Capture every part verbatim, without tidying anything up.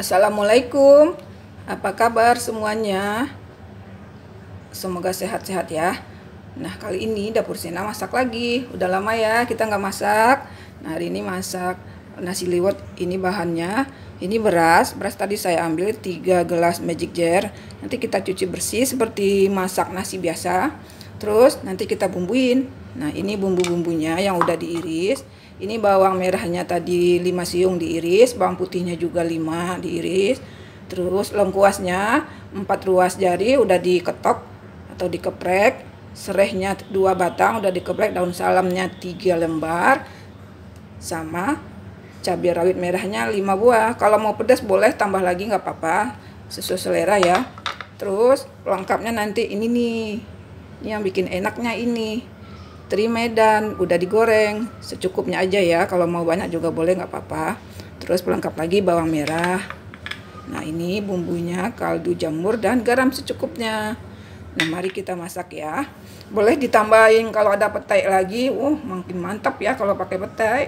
Assalamualaikum, apa kabar semuanya? Semoga sehat-sehat ya. Nah, kali ini dapur Sena masak lagi. Udah lama ya kita nggak masak. Nah, hari ini masak nasi liwet. Ini bahannya, ini beras. Beras tadi saya ambil tiga gelas Magic Jar. Nanti kita cuci bersih seperti masak nasi biasa. Terus nanti kita bumbuin. Nah, ini bumbu-bumbunya yang udah diiris. Ini bawang merahnya tadi lima siung diiris, bawang putihnya juga lima diiris. Terus lengkuasnya empat ruas jari udah diketok atau dikeprek. Serehnya dua batang udah dikeprek, daun salamnya tiga lembar. Sama cabai rawit merahnya lima buah. Kalau mau pedas boleh tambah lagi nggak apa-apa, sesuai selera ya. Terus lengkapnya nanti ini nih. Ini yang bikin enaknya ini. Teri Medan udah digoreng secukupnya aja ya, kalau mau banyak juga boleh nggak apa-apa. Terus pelengkap lagi bawang merah. Nah, ini bumbunya kaldu jamur dan garam secukupnya. Nah, mari kita masak ya. Boleh ditambahin kalau ada petai lagi, uh makin mantap ya kalau pakai petai.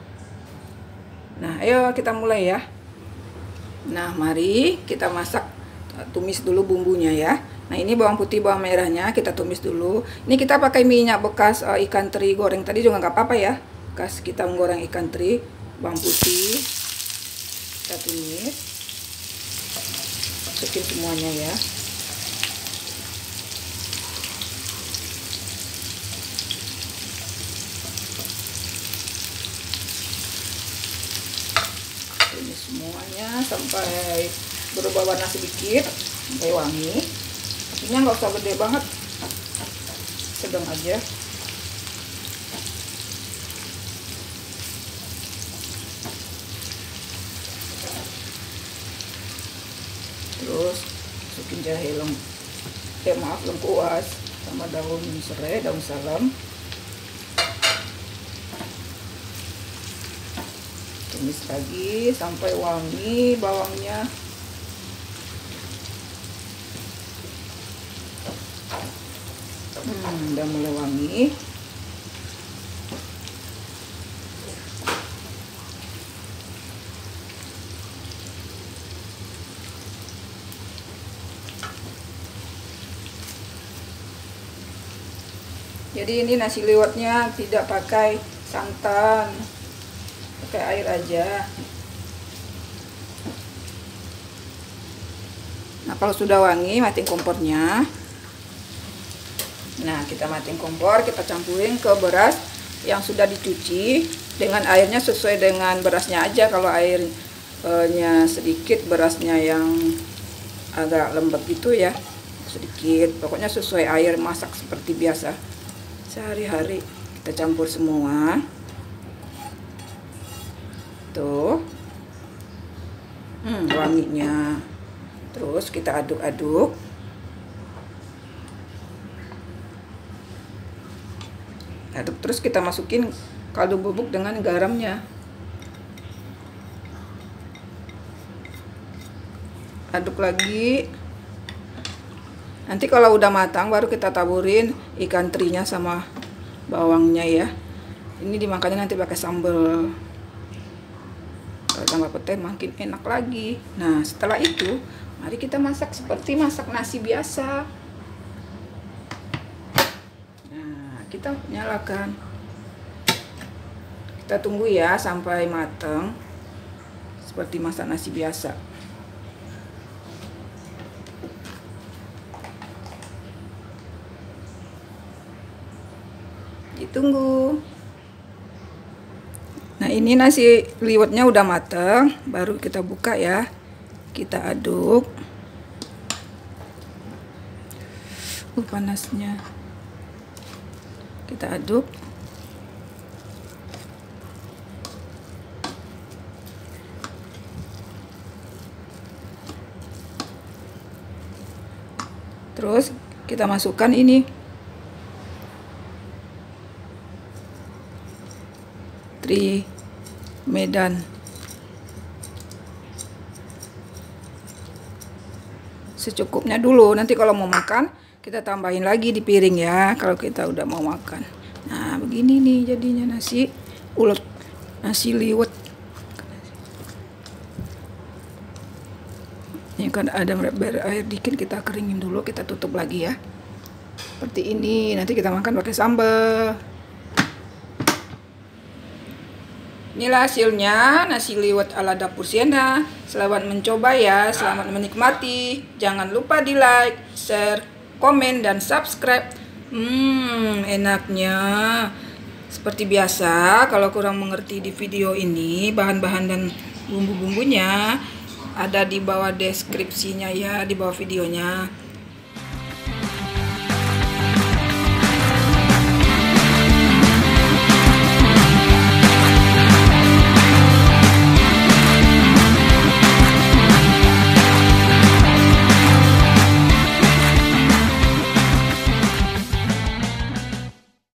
Nah, ayo kita mulai ya. Nah, mari kita masak. Tumis dulu bumbunya ya. Nah, ini bawang putih, bawang merahnya kita tumis dulu. Ini kita pakai minyak bekas uh, ikan teri goreng tadi juga nggak apa-apa ya. Bekas kita menggoreng ikan teri, bawang putih kita tumis. Masukin semuanya ya. Tumis semuanya sampai berubah warna sedikit, sampai wangi. Apinya nggak usah gede banget, sedang aja. Terus masukin jahe lem, eh maaf lengkuas sama daun serai, daun salam. Tumis lagi sampai wangi bawangnya. Hmm, udah mulai wangi. Jadi ini nasi liwetnya tidak pakai santan, pakai air aja. Nah, kalau sudah wangi, matiin kompornya. Nah, kita matiin kompor, kita campurin ke beras yang sudah dicuci dengan airnya sesuai dengan berasnya aja. Kalau airnya sedikit, berasnya yang agak lembek gitu ya, sedikit. Pokoknya sesuai air masak seperti biasa sehari-hari. Kita campur semua. Tuh. Hmm, wanginya. Terus kita aduk-aduk. Aduk terus kita masukin kaldu bubuk dengan garamnya. Aduk lagi. Nanti kalau udah matang baru kita taburin ikan terinya sama bawangnya ya. Ini dimakannya nanti pakai sambal. Kalau tambah petai makin enak lagi. Nah, setelah itu mari kita masak seperti masak nasi biasa. Kita nyalakan, kita tunggu ya sampai matang seperti masak nasi biasa. Ditunggu. Nah, ini nasi liwetnya udah matang, baru kita buka ya, kita aduk. Uh, panasnya. Kita aduk. Terus kita masukkan ini teri Medan. Secukupnya dulu, nanti kalau mau makan kita tambahin lagi di piring ya kalau kita udah mau makan. Nah, begini nih jadinya nasi ulet, nasi liwet. misalkan ada berair dikit, kita keringin dulu, kita tutup lagi ya. Seperti ini, nanti kita makan pakai sambal. Inilah hasilnya nasi liwet ala dapur Siena. Selamat mencoba ya, selamat menikmati. Jangan lupa di like, share, komen, dan subscribe. Hmm, enaknya. Seperti biasa, kalau kurang mengerti di video ini, bahan-bahan dan bumbu-bumbunya ada di bawah deskripsinya ya, di bawah videonya.